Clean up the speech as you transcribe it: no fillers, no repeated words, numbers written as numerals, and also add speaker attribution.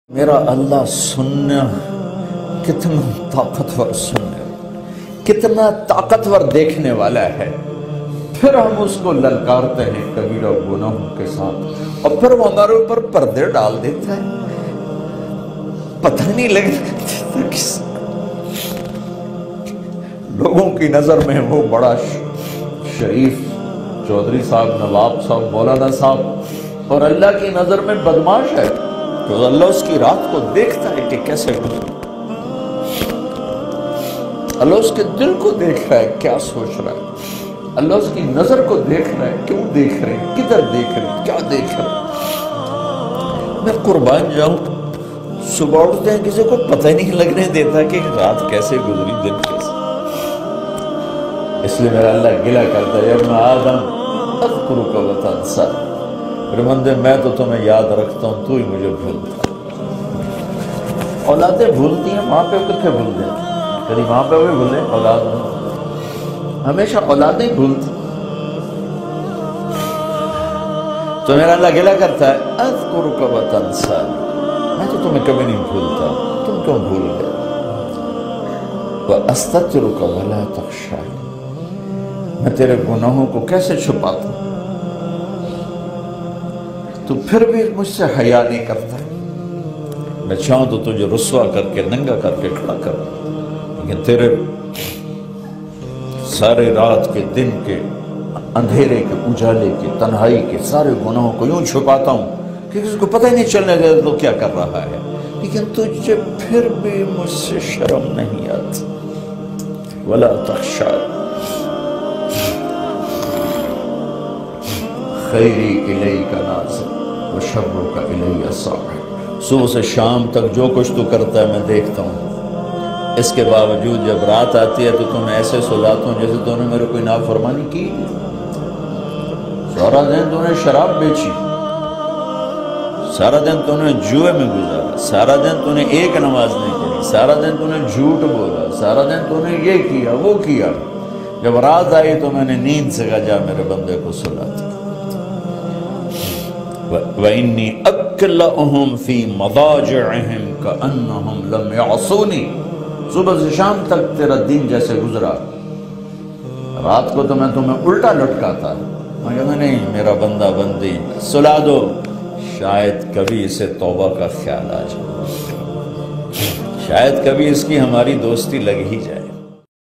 Speaker 1: میرا اللہ سننا کتنا طاقتور سننے، کتنا طاقتور دیکھنے والا ہے۔ پھر ہم اس کو للکارتے ہیں کبیرہ گناہوں کے ساتھ، اور پھر وہ ہمارے اوپر پردے ڈال دیتا ہے، پتہ نہیں لگتا کس لوگوں کی نظر میں وہ بڑا شریف چودھری صاحب، نواب صاحب، مولانا صاحب، اور اللہ کی نظر میں بدماش ہے۔ تو اللہ اس کی رات کو دیکھتا ہے کہ کیسے گزرا، اللہ اس کے دل کو دیکھ رہا ہے کیا سوچ رہا ہے، اللہ اس کی نظر کو دیکھ رہا ہے، کیوں دیکھ رہے ہیں، کدھر دیکھ رہے ہیں، کیا دیکھ رہے ہیں۔ میں قربان جاؤں، صبح اٹھتے ہیں کسی کو پتہ ہی نہیں لگنے دیتا کہ رات کیسے گزری، دن کیسے۔ اس لیے میرا اللہ گلہ کرتا ہے، ابن آدم اذکرک وتنسیٰ، میرے بندے میں تو تمہیں یاد رکھتا ہوں، تو ہی مجھے بھولتا ہے۔ اولادیں بھولتی ہیں، ماں پہ کتنے بھولتے ہیں، کبھی ماں پہ بھی بھولیں، اولاد ہمیشہ اولادیں بھولتی۔ تو میرا اللہ گلہ کرتا ہے، اذکرک وتنسیٰ، میں تو تمہیں کبھی نہیں بھولتا، تم کیوں بھول گئے؟ وَأَسْتَتِرُكَ وَلَا تَخْشَىٰ، میں تیرے گناہوں کو کیسے چھپاتا ہوں، تو پھر بھی مجھ سے حیا نہیں کرتا۔ میں چاہوں تو تجھے رسوا کر کے، ننگا کر کے کھڑا کر، لیکن تیرے سارے رات کے، دن کے، اندھیرے کے، اجالے کے، تنہائی کے سارے گناہوں کو یوں چھپاتا ہوں کہ کسی کو پتہ ہی نہیں چلنے دے تو کیا کر رہا ہے، لیکن تجھے پھر بھی مجھ سے شرم نہیں آتی۔ وَلَا تَخْشَىٰ خیری الیک ناظر وشرک الی صاعد، صبح سے شام تک جو کچھ تو کرتا ہے میں دیکھتا ہوں، اس کے باوجود جب رات آتی ہے تو تمہیں ایسے سلاتا ہوں جیسے تو نے میرے کوئی نافرمانی کی۔ سارا دن تو نے شراب بیچی، سارا دن تو نے جوئے میں گزارا، سارا دن تو نے ایک نماز نہیں پڑھی، سارا دن تو نے جھوٹ بولا، سارا دن تو نے یہ کیا وہ کیا۔ جب رات آئی تو میں نے نیند سے کہا جا میرے بندے کو سلاتا۔ وَإِنِّي أَكْلَأُهُمْ فِي مَضَاجِعِهِمْ كَأَنَّهُمْ لَمْ يَعْصُونِي، صبح سے شام تک تیرا دن جیسے گزرا، رات کو تو میں تمہیں الٹا لٹکاتا، میں کہتا نہیں میرا بندہ بندی سلا دو، شاید کبھی اسے توبہ کا خیال آ جائے، شاید کبھی اس کی ہماری دوستی لگ ہی جائے۔